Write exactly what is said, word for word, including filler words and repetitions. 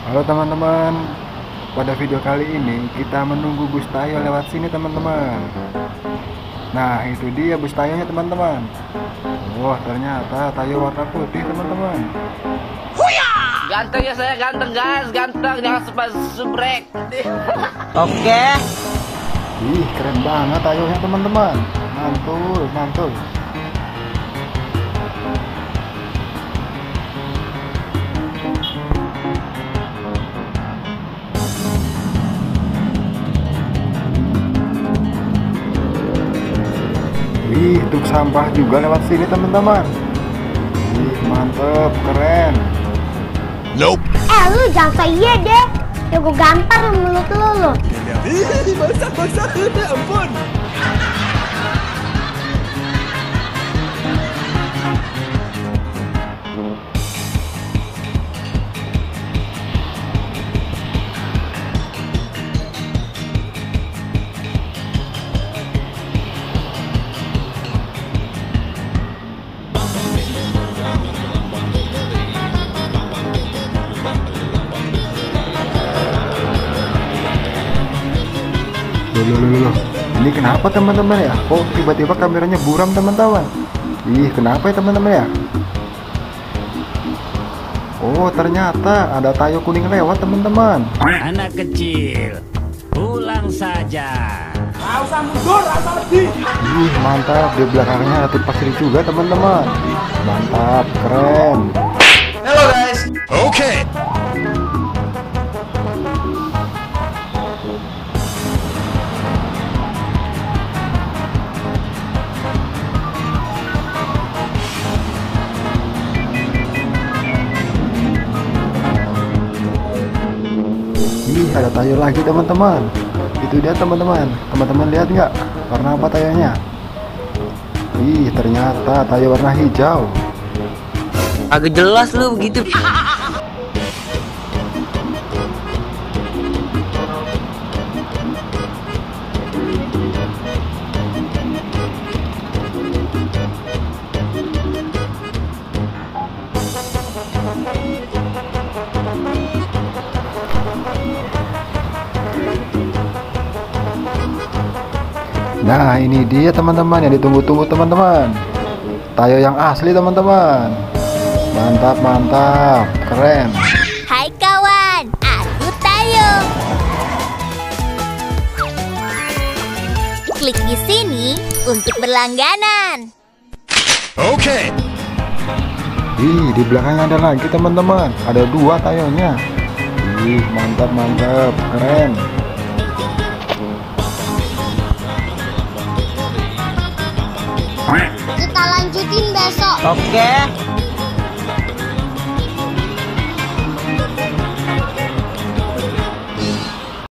Halo teman-teman, pada video kali ini kita menunggu bus Tayo lewat sini teman-teman. Nah itu dia bus Tayonya teman-teman. Wah ternyata Tayo warna putih teman-teman. Ganteng ya saya, ganteng guys, ganteng, jangan sempat subrek. Oke. Ih keren banget Tayonya teman-teman. Mantul, mantul. Wih, truk sampah juga lewat sini teman-teman. Wih, mantep, keren. Nope. Eh lu jangan so iya deh. Ya gue gampar lu mulut lu lu. Ih, basah-basah, ampun. Loh, loh, loh, loh. Ini kenapa teman-teman ya? Kok tiba-tiba kameranya buram teman-teman? Ih, kenapa ya teman-teman ya? Oh, ternyata ada Tayo kuning lewat teman-teman. Anak kecil, pulang saja. Ih, mantap. Di belakangnya ada truk pasir juga teman-teman. Mantap, keren. Hello guys. Okay. Ih, ada Tayo lagi teman-teman. Itu dia teman-teman. Teman-teman lihat nggak? Warna apa Tayonya? Ih, ternyata Tayo warna hijau. Agak jelas lu begitu. Nah ini dia teman-teman yang ditunggu-tunggu teman-teman. Tayo yang asli teman-teman. Mantap mantap, keren. Hai kawan, aku Tayo. Klik di sini untuk berlangganan. Okay. Ih, di belakangnya ada lagi teman-teman. Ada dua Tayonya. Ih, mantap mantap, keren. Kita lanjutin besok. Oke.